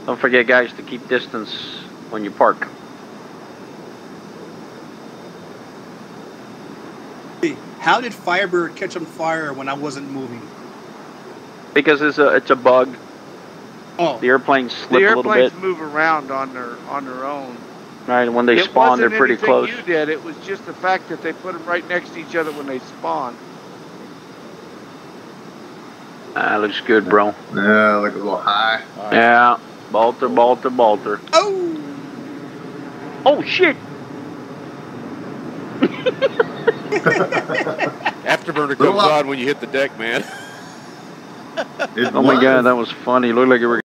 Don't forget, guys, to keep distance when you park. How did Firebird catch on fire when I wasn't moving? Because it's a bug. Oh, The airplanes slip a little bit. The airplanes move around on their own. Right, and when they spawn, they're pretty close. It wasn't anything you did. It was just the fact that they put them right next to each other when they spawn. Looks good, bro. Yeah, look a little high. Yeah, Balter, Balter, Balter. Oh! Oh, shit! Afterburner comes on when you hit the deck, man. Oh my God, that was funny. Looked like it were